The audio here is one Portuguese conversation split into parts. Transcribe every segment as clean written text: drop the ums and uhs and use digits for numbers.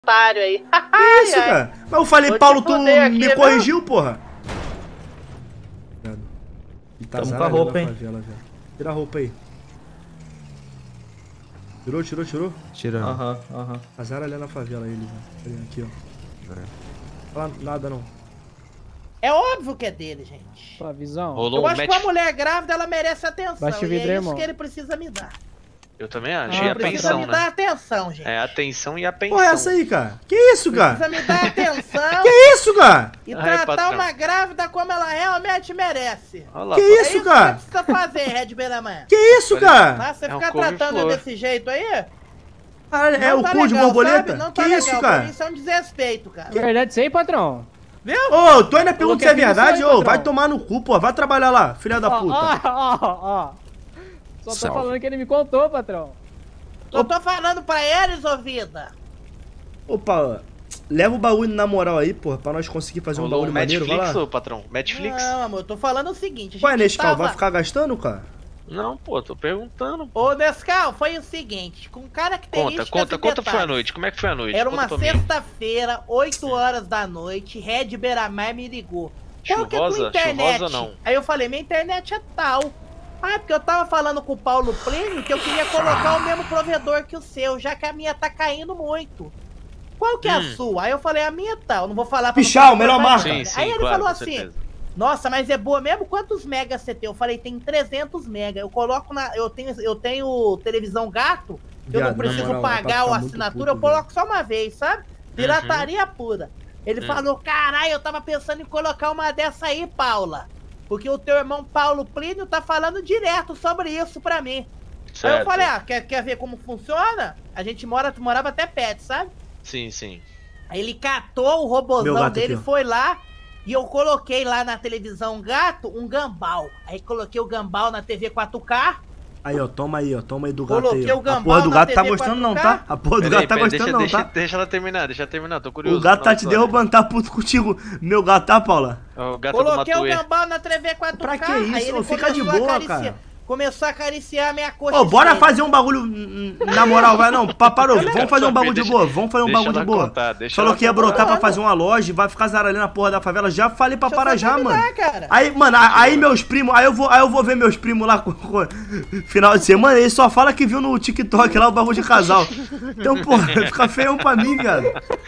otário aí. Que isso, cara? Mas eu falei, Paulo, tu me corrigiu, porra. Tamo com a roupa, hein? Tira a roupa aí. Tirou? Tirando. Aham. Azar ali na favela, ele, velho. Aqui, ó. Não fala nada, não. É óbvio que é dele, gente. Sua visão. Eu acho que uma mulher grávida, ela merece atenção. Baixa o vidro, e é irmão. isso que ele precisa me dar. Eu também acho. E a precisa pensão, me né? dar atenção, gente. É, a atenção e a pensão. Porra, é essa aí, cara? Que isso, cara? Precisa me dar atenção. Que isso, cara? E Ai, tratar patrão. uma grávida como ela realmente merece. Olha lá, Que patrão. isso, É cara? que você precisa fazer, Red Belaman. Que isso, cara? Mas você É um ficar tratando couve-flor. desse jeito aí... Caralho, é não o tá cu de legal, borboleta? sabe? Não Que tá isso, legal. Pra cara? mim isso é um desrespeito, cara. Verdade isso aí, patrão? Viu? Ô, tu ainda pergunta se é verdade? aí, Ô, patrão. vai tomar no cu, pô. Vai trabalhar lá, filha da puta. Ó. Só tô Salve. falando que ele me contou, patrão. Eu tô falando pra eles, ô vida. Ô, Paula, leva o baú na moral aí, porra, pra nós conseguir fazer um Rolou bagulho maneiro, vai Netflix, lá. ô patrão? Netflix? Não, amor, eu tô falando o seguinte. Ué, gente Nescau, tava- vai ficar gastando, cara? Não, pô, tô perguntando. Ô, Nescau, foi o seguinte, com características Conta e foi a noite. Como é que foi a noite? Era Conta uma pra mim. sexta-feira, 8 horas da noite, Red Beiramar me ligou. Qual que é a tua Chuvosa? internet? Chuvosa não. Aí eu falei, minha internet é tal. Ah, porque eu tava falando com o Paulo Plínio que eu queria colocar o mesmo provedor que o seu, já que a minha tá caindo muito. Qual que é a sua? Aí eu falei, a minha tal, não vou falar pra Pichal, não melhor falar marca. nada. Sim, Aí ele claro, falou com assim, certeza. nossa, mas é boa mesmo? Quantos megas você tem? Eu falei, tem 300 megas. Eu coloco na... Eu tenho televisão gato, eu Viado, não preciso na moral, é pra pagar ficar a muito assinatura, puto, eu coloco só uma vez, sabe? Pirataria pura. Ele falou, caralho, eu tava pensando em colocar uma dessa aí, Paula. Porque o teu irmão Paulo Plínio tá falando direto sobre isso pra mim. Aí Certo. eu falei, quer ver como funciona? A gente morava até perto, sabe? Sim. Aí ele catou o Meu robozão gato dele, aqui, ó. foi lá e eu coloquei lá na televisão gato um gambal. Aí coloquei o gambal na TV 4K. Aí, ó, toma aí do gato Coloquei aí. Ó. o A gambal porra do na gato tá TV gostando não, 4K. tá? A porra do gato tá gostando não, tá? Deixa ela terminar, tô curioso. O gato tá Não, te não. derrubando, tá puto contigo. Meu gato, tá, Paula? O gato Coloquei do o Matuê. gambal na TV 4K. Pra que isso? Aí ele Fica de começou a boa, acariciar- cara. Começou a acariciar a minha coxa. Ô, bora esquerda. fazer um bagulho na moral, vai não. Parou, vamos fazer um bagulho de boa, vamos fazer um Deixa bagulho de ela boa. contar, deixa Falou ela que ia contar. brotar pra fazer uma loja, vai ficar zaralhando a porra da favela. Já falei pra Deixa eu parar só já, terminar, mano. cara. Aí, mano, aí meus primos, aí eu vou ver meus primos lá final de semana, eles só falam que viu no TikTok lá o bagulho de casal. Então, porra, fica feio pra mim, viado.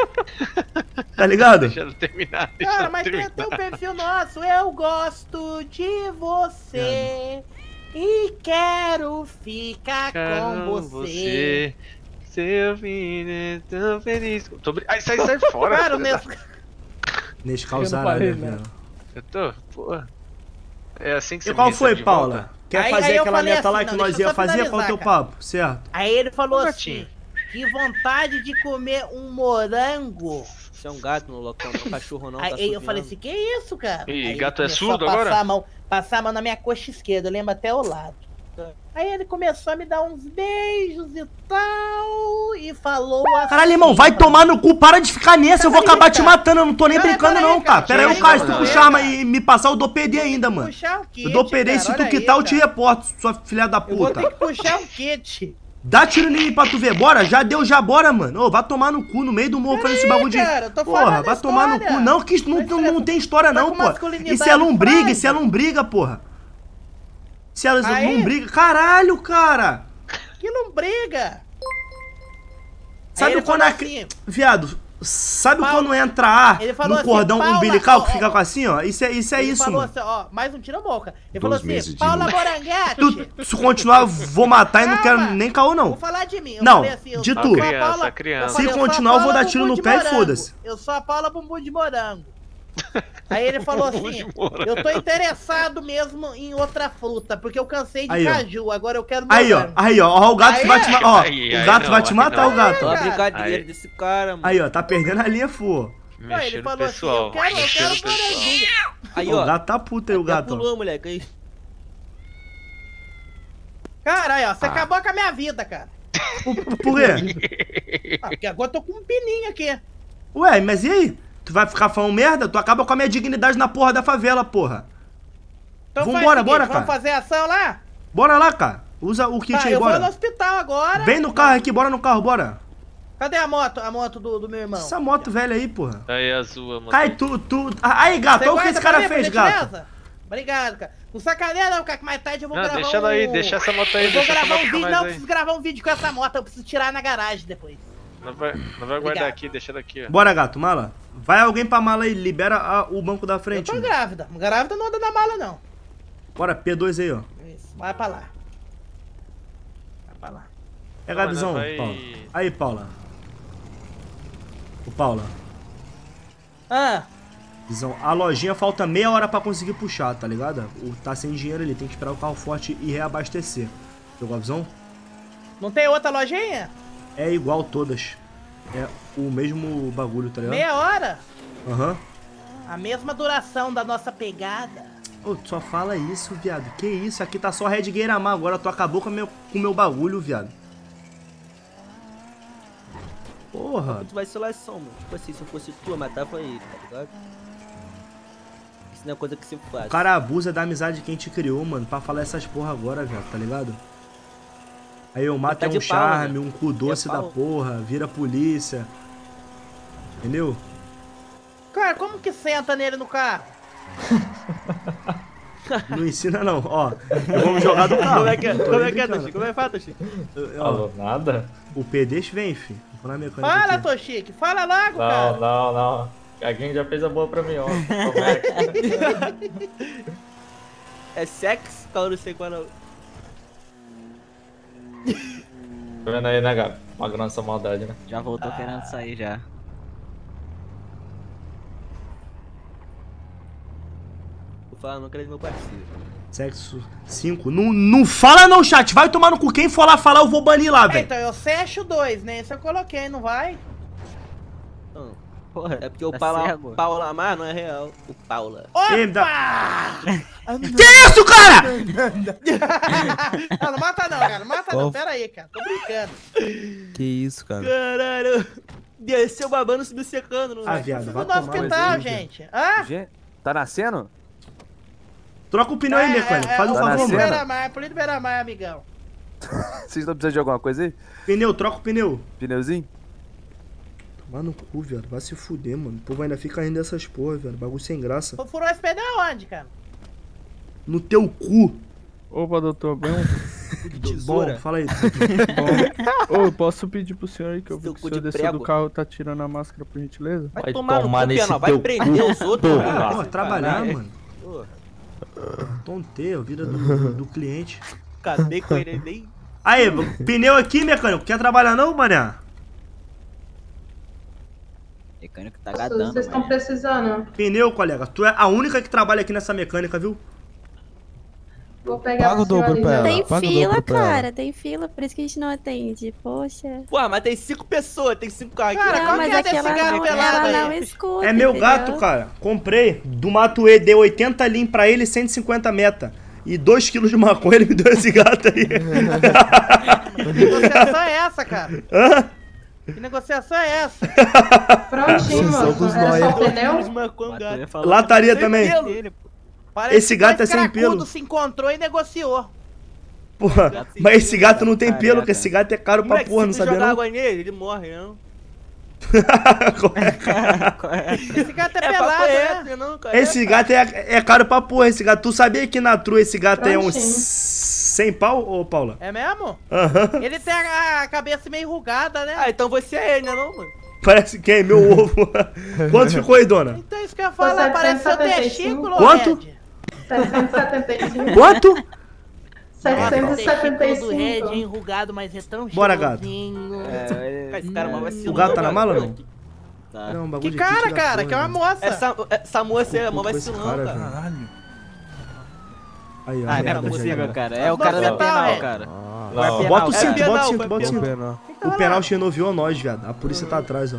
Tá ligado? Deixa ela terminar, Cara, mas tem até o perfil nosso. Eu gosto de você e quero ficar com você. Seu filho é tão feliz. Ai, sai fora. Cara, o filha da- Nescau... Nesse Eu causar, não falei, né, né? velho? Eu tô, porra. É assim que você E qual me recebe foi, de Paula? volta? Quer Aí fazer eu aquela falei meta lá assim, que não, nós deixa eu ia só fazer? Qual é o finalizar, teu cara. papo? Certo. Aí ele falou Ô, assim, gatinho. que vontade de comer um morango. Você é um gato no local, não é um cachorro não, tá Aí eu falei assim, que isso, cara? Ih, Aí ele gato é começou surdo a passar agora? Passar a mão na minha coxa esquerda, eu lembro até o lado. Aí ele começou a me dar uns beijos e tal, e falou assim... Caralho, irmão, vai tomar no cu, para de ficar nessa, eu vou acabar te matando, eu não tô nem Pera aí, brincando pera aí, não, cara. cara. Pera aí, Pera cara, aí, se tu cara. puxar arma e me passar, eu dou PD ainda, mano. Puxar um kit, Eu dou PD, se cara, tu olha quitar, aí, eu te cara. reporto, sua filha da Eu vou ter puta. que puxar um kit. Dá tiro em mim pra tu ver, bora? Já deu, já bora, mano. Ô, vai tomar no cu, no meio do morro fazendo esse bagulho de... cara, eu tô Porra, falando vai a tomar no história. cu. Não, que isso não tem história Tá não, com pô. masculinidade Isso é lombriga, frágil. isso é lombriga, porra. Isso é Aí? lombriga. Caralho, cara. Que lombriga. Sabe ele quando falou a... assim, Viado, sabe Paulo, quando entra ar ele falou no assim, cordão Paula, umbilical ó, que fica ó, com assim, ó? Isso é ele isso, falou mano. assim, ó, mais um tira a boca. Ele 2 falou assim, meses de Paula luto. Moranguete. Se continuar, eu vou matar e não Calma. quero nem caô, Vou não. falar de mim. Eu Não, falei assim, eu de sou tu. a Paula- Criança. eu falei, Se eu sou a continuar, eu vou Paula dar tiro Bumbum no de pé e Morango. foda-se. Eu sou a Paula Bumbum de Morango. Aí ele falou Bumbum assim, de morango. eu tô interessado mesmo em outra fruta, porque eu cansei de Aí, ó. caju, agora eu quero Aí, morango. ó, o gato Aí, vai te matar, ó. aí, O gato não, vai te aí matar, não. o gato. Olha a cara. brincadeira Aí. desse cara, mano. Aí, ó, tá perdendo a linha, fu. Aí Mexer ele no falou assim, pessoal. eu quero mexer no pessoal. moranguinho. Aí, O ó. gato tá puto aí, o Já gato. ó. pulou, moleque. Aí. Caralho, ó, você acabou com a minha vida, cara. Por quê? Ah, porque agora eu tô com um pininho aqui. Ué, mas e aí? Tu vai ficar falando merda? Tu acaba com a minha dignidade na porra da favela, porra. Então Vambora, faz o seguinte, bora, vamos cara. fazer ação lá? Bora lá, cara. Usa o kit Tá, aí, eu vou no bora. hospital agora. Vem no carro aqui, bora no carro, bora. Cadê a moto do meu irmão? Essa moto velha aí, porra. Aí, azul, mano. Cai tu. Aí, gato, olha o que esse cara fez, gato. Obrigado, cara. Não sacaneia não, cara, que mais tarde eu vou gravar deixa ela aí, deixa essa moto aí, eu vou deixa essa gravar moto um vídeo, mais não, eu aí. preciso gravar um vídeo com essa moto, eu preciso tirar na garagem depois. Não vai guardar aqui, deixa ela aqui, ó. Bora, gato, mala. Vai alguém pra mala aí, libera o banco da frente. Eu tô grávida. Grávida não anda na mala, não. Bora, P2 aí, ó. Isso, vai pra lá. Vai pra lá. É Gabizão, vai... Paula. Aí, Paula. Ô, Paula. Ah, Visão, a lojinha falta meia hora pra conseguir puxar, tá ligado? Tá sem dinheiro ali, tem que esperar o carro forte e reabastecer. Pegou a visão? não tem outra lojinha? É igual todas. É o mesmo bagulho, tá ligado? Meia hora? Aham. A mesma duração da nossa pegada. Ô, tu só fala isso, viado. Que isso? Aqui tá só Red Gueiramar agora. Tu acabou com o meu bagulho, viado. Porra. Tu vai ser seleção, mano. Tipo assim, se eu fosse tu, eu matava ele, tá ligado? Isso não é coisa que se faz. O cara abusa da amizade de quem te criou, mano, pra falar essas porra agora, viado, tá ligado? Aí eu mato Tá é de um pau, charme, né? um cu doce da pau. porra, vira polícia. Entendeu? Cara, como que senta nele no carro? Não ensina não, ó. Vamos jogar do carro. Como é que é? Não tô Como nem é que é, brincando. Toshi? Como é que fala, Toshi? Ó, Falou nada? o P10 vem, fi. Vou na mecânica Fala, aqui. Toshiki, fala logo, cara. Não. Alguém já fez a boa pra mim, ó. Como é que... É sexo? Eu não sei qual não. Tá vendo aí, né, Gabi? Uma grande essa maldade, né? Já voltou querendo sair já. Vou falar não, que ele é meu parceiro. Sexo 5. Não fala não, chat. Vai tomar no cu. Quem for lá falar, eu vou banir lá, velho. Então, eu fecho 2, né? Esse eu coloquei, não vai? Não. Porra, É porque o tá cego. Paula Amar não é real. O Paula. Ei, Opa! Que isso, cara? Não mata não, cara. Não mata não. Pera aí, cara. Tô brincando. Que isso, cara? Caralho. Desceu babando, subiu secando. Não Ah, vai. viado, vai Tudo no tomar hospital, no cu, gente. Hã? Gente, tá nascendo? Troca o pneu aí, mecânico. Faz um o favor, Polícia mano. Beira-Mar, Polícia Beira-Mar, amigão. Vocês estão precisando de alguma coisa aí? Pneu, troca o pneu. Pneuzinho? Tomar no cu, viado. Vai se fuder, mano. O povo ainda fica rindo dessas porra, viado. Bagulho sem graça. Tu furou esse pneu aonde, cara? No teu cu. Opa, doutor, bem. Tesoura. Bom, fala aí. Ô, eu posso pedir pro senhor aí que eu vi Seu que o cu senhor de desceu prego. do carro, tá tirando a máscara, por gentileza? Vai tomar no cu, Piano. Vai teu prender os outros. cu, cara. Porra, trabalhar, Caralho. mano. Pô, Tonteira, a vida do cliente. acabei com ele nem. Aí, pneu aqui, mecânico. Quer trabalhar não, mané? Mecânico tá Nossa, gadando, vocês estão mano. precisando. Pneu, colega. Tu é a única que trabalha aqui nessa mecânica, viu? Vou pegar Paga o pro senhor dobro ali pra já. ela. Tem paga o fila, dobro pra ela. cara, tem fila, por isso que a gente não atende. Poxa. Pô, mas tem 5 pessoas, tem 5 carros Cara, aqui. qual mas que é desse aquela gato não, pelado ela aí? não escuta. É meu entendeu? gato, cara. Comprei. Do Matuê, deu 80 lim pra ele e 150 meta. E 2 kg de maconha, ele me deu esse gato aí. Que negociação é essa, cara? Hã? Que negociação é essa? Prontinho, moço. Era só o pneu? um Eu ia falar Lataria também. dele, pô. Parece Esse gato que é sem dois pelo. cracudos se encontrou e negociou. Porra, mas esse gato não tem pelo, porque esse gato é caro pra Moleque, porra, não se tu sabia jogar não? água nele, ele morre, não. Esse gato é, É pelado, papo né? reto, não, cara. Esse gato é caro pra porra, esse gato. Tu sabia que na Tru esse gato é uns Prontinho. 100 pau, ô Paula? É mesmo? Aham. Ele tem a cabeça meio enrugada, né? Ah, então você é ele, né, não, mano? Parece quem? Meu ovo. Quanto ficou aí, dona? Então isso que eu ia falar, Foi parece seu 775. testículo, Quanto? Red. 775. Quanto? Nossa, o testículo do Red é 775. enrugado, mas é tão Bora, gato. cheirosinho. Cara, esse cara é uma vacilão. O gato tá na cara. mala ou não? Tá. Não, um Que bagulho de cara, kit da cara, porra, que é uma né? moça. Essa moça é uma Com esse vacilão, cara, cara. velho. Caralho. Aí, ó. Ah, não é merda, possível, já. cara. É o cara da Não, penal, é. cara. Não, Bota o É cinto, penal, bota o cinto, foi bota o cinto. Pena. O penal xenoviou nós, viado. A polícia tá atrás, ó.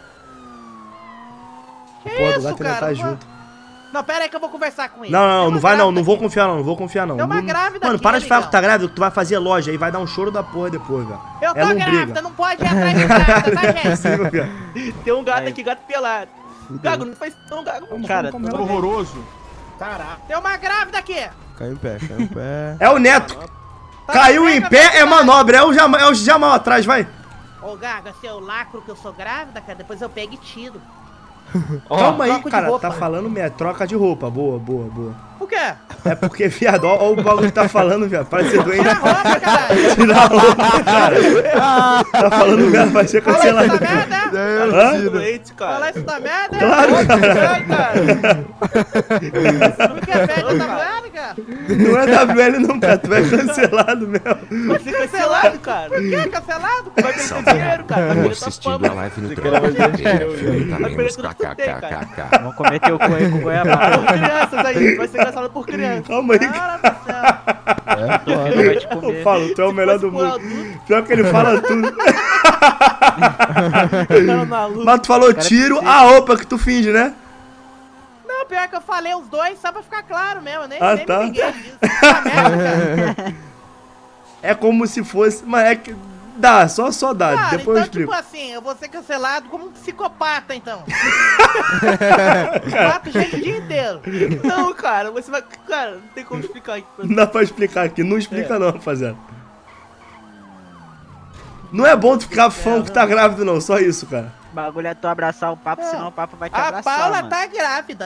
Que Porra do isso, gato ainda cara? tá Não junto. Não, pera aí que eu vou conversar com ele. Não, Tem não, uma não vai não, grávida não vou aqui. confiar não, não vou confiar não. Tem uma Não- grávida Mano, aqui, para de falar que amigão. tá grávida, que tu vai fazer loja, aí vai dar um choro da porra depois, velho. Eu tô Ela não grávida, briga. não pode ir atrás de grávida, tá, gente? Sim, viado. Tem um gato aqui, gato pelado. Gago, não faz não, Gago. Cara, Horroroso. Tem uma grávida aqui. Caiu em pé, caiu em pé. É o Neto. Tá Caiu na em pega, pé, tá é na manobra. É o Jamal atrás, vai. Ô, Gaga, se eu lacro que eu sou grávida, cara, depois eu pego e tiro. Calma aí, troco de cara, roupa. tá falando minha troca de roupa. Boa, boa, boa. Por quê? É porque, viado, ó o bagulho que tá falando, viado. Parece ser doente. Tira a roupa, caralho. Tirar a roupa, cara. Tá falando merda, vai ser Fala isso da cancelado. merda? Hã? Doente, cara. Fala isso da merda? Claro, cara. cara. Não quer pega da mulher, cara? Não é WL não, cara. Tu é cancelado mesmo. Vai ser cancelado, cara. Por que cancelado? Vai perder dinheiro, cara. Vai perder tua fama. live no Vai perder tudo que tu tem, cara. Vamos cometer o coelho com goiabada. Por crianças aí. Vai ser cancelado por crianças. Calma aí, Cara do céu. Tua filha vai te eu comer. falo, tu é o melhor do mundo. Pior que ele fala tudo. Mas tu falou tiro a roupa que tu finge, né? Não, pior que eu falei os dois só pra ficar claro mesmo. Nem tá. me liguei disso. Tá merda, cara. É como se fosse. Mas é que. Dá, só dá. Cara, Depois eu então, explico. tipo assim, eu vou ser cancelado como um psicopata, então. Mato gente o dia inteiro. Não, cara, você vai. Cara, não tem como explicar aqui. Não dá pra explicar aqui. Não explica não, rapaziada. Não é bom tu ficar fã que tá grávido, não. Só isso, cara. O bagulho é tu abraçar o papo, senão o papo vai te A abraçar, Paula mano. tá grávida.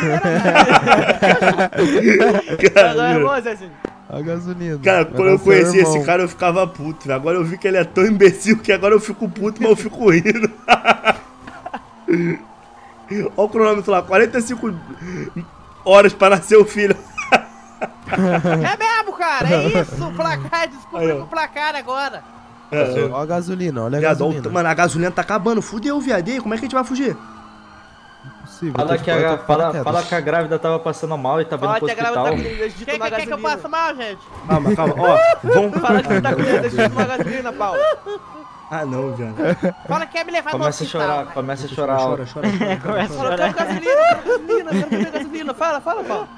Não vem Agora é bom, Zezinho. A gasolina. Cara, quando eu conheci esse cara, eu ficava puto, velho. Agora eu vi que ele é tão imbecil que agora eu fico puto, mas eu fico rindo. Olha o cronômetro lá, 45 horas pra nascer o filho. É mesmo, cara. É isso. O placar, descobri o placar agora. Olha a gasolina, olha a Viado, gasolina. mano, a gasolina tá acabando. Fudeu, viado. E aí, como é que a gente vai fugir? Impossível. Fala que a grávida tava passando mal e tá vindo Fala pro que a grávida hospital. tá com legítimo Quem na quer que eu gasolina. passe mal, gente? Calma. Ó, vamos. Fala que tá com legítimo na gasolina, Paulo. Ah, não, viado. Fala que quer me levar no Começa a hospital. chorar, começa a chorar. Chora. Começa a Fala, chorar. quero gasolina, quero beber gasolina. Fala, Paulo.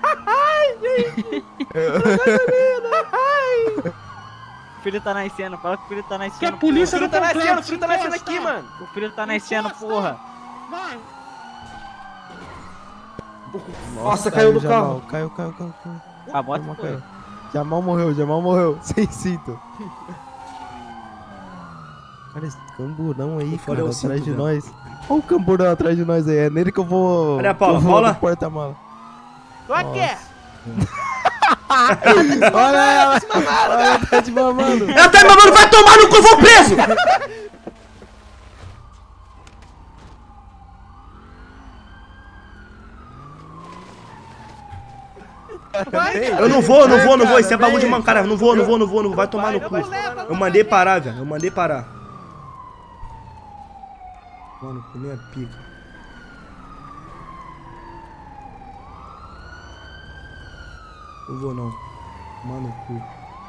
O filho tá nascendo, fala que o filho tá nascendo. Que a polícia O filho não tá nascendo, completa, o filho tá nascendo aqui, mano. O filho tá nascendo, porra. Vai. Nossa, caiu do carro. Caiu. A moto Jamal foi. caiu. Jamal morreu. Sem cinto. Cara, esse camburão aí, Fora cara, o cinto, atrás de velho. nós. Olha o camburão atrás de nós aí. É nele que eu vou. Olha a Paula, que eu vou Paula. no porta-mala. Tu quer? Olha ela! Olha ela, tá te mamando. Ela tá me mamando, vai tomar no cu, eu vou preso! Eu não vou, isso é bagulho de mancada. Não vou, vai tomar no cu. Eu mandei parar, velho, eu mandei parar. Mano, comi a pica. Não vou não. Mano, no cu.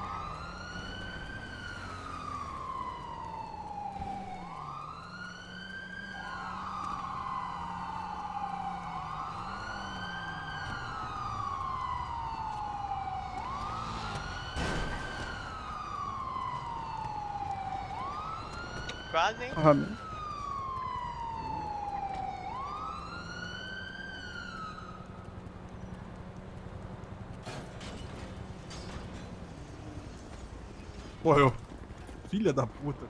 Quase, hein? Ah, meu. Morreu. Filha da puta.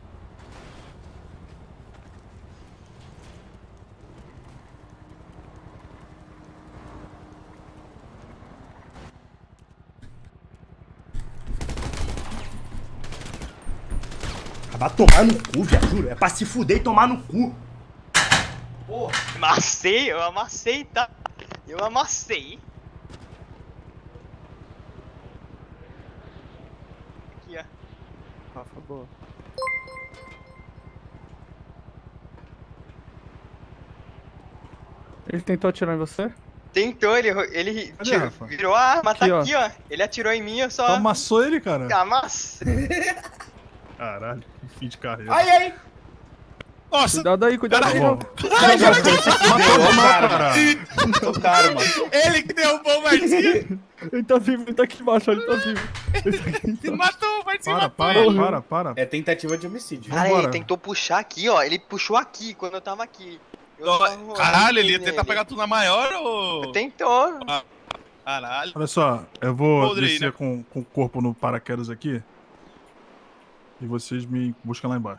Vai tomar no cu, viado, juro. É pra se fuder e tomar no cu. Eu amassei, tá? Eu amassei. Aqui, ó. Rafa, boa. Ele tentou atirar em você? Tentou, ele Cadê, Rafa? virou a arma, tá Aqui, ó. aqui, ó. Ele atirou em mim, eu Tu só amassou ele, cara? amassei. Caralho, que fim de carreira. Ai. Nossa! Cuidado aí, cuidado aí. Matou o cara, mano. Ele que derrubou o Marcinho. Ele tá vivo, ele tá aqui embaixo, ele tá vivo. Se matou, o Marcinho Para. É tentativa de homicídio. Cara, ele tentou puxar aqui, ó. Ele puxou aqui, quando eu tava aqui. Caralho, ele ia tentar pegar tu na maior ou... Tentou. Caralho. Olha só, eu vou Podre aí, descer né? com o corpo no paraquedas aqui. E vocês me buscam lá embaixo.